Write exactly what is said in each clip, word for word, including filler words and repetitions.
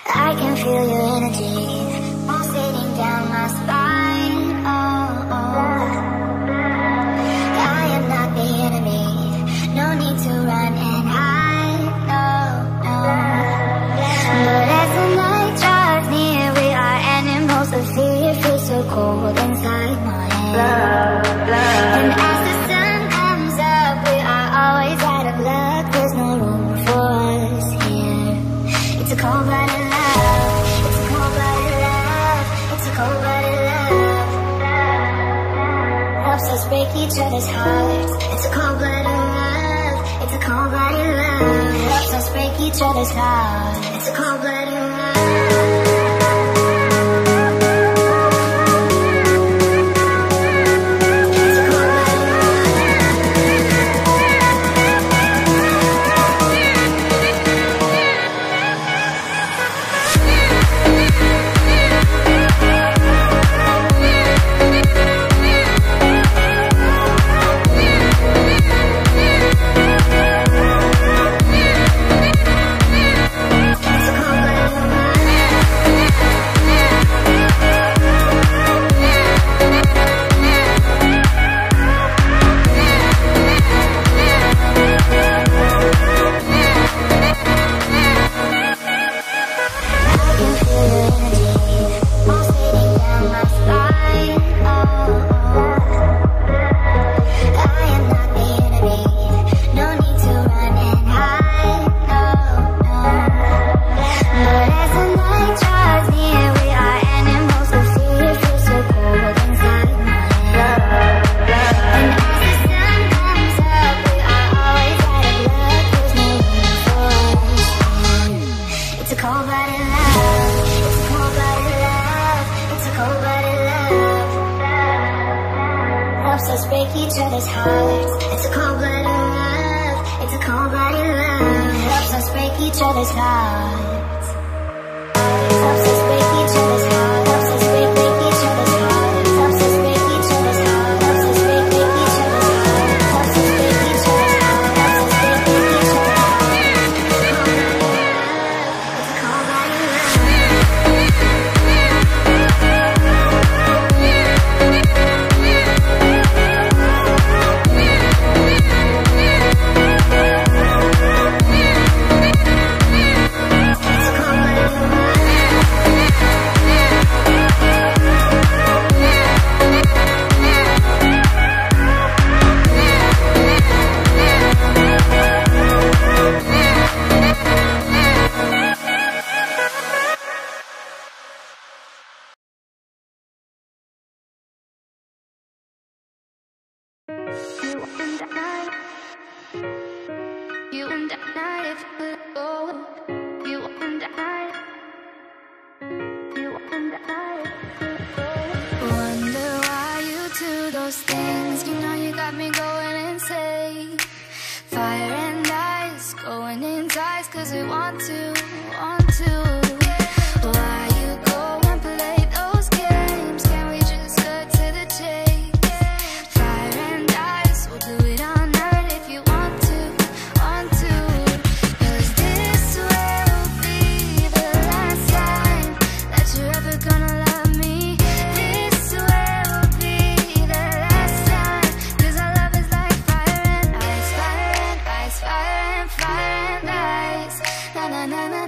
I can feel your energy pulsating down my spine. Oh, oh. I am not the enemy, no need to run and hide. No, no. But as the night draws near, we are animals of fear. Feel so cold inside my head. And as the sun comes up, we are always out of luck. There's no room for us here. It's a cold-blooded love. It's a cold-blooded love. It's a cold-blooded love. Helps us break each other's hearts. It's a cold-blooded love. It's a cold-blooded love. Helps us break each other's hearts. It's a cold-blooded love. Na na na.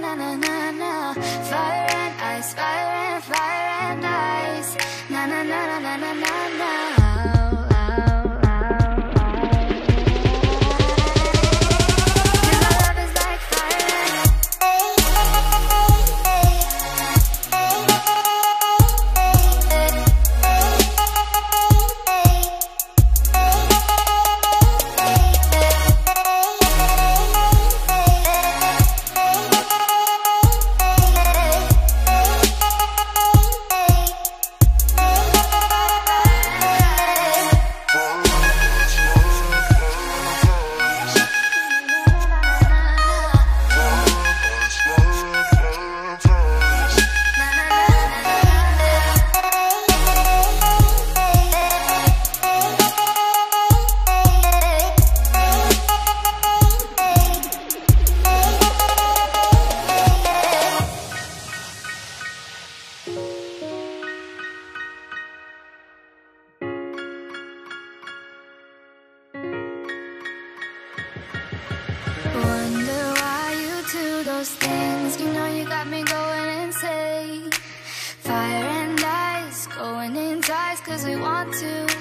those things, you know you got me going insane. Fire and ice, going in ties, cause we want to.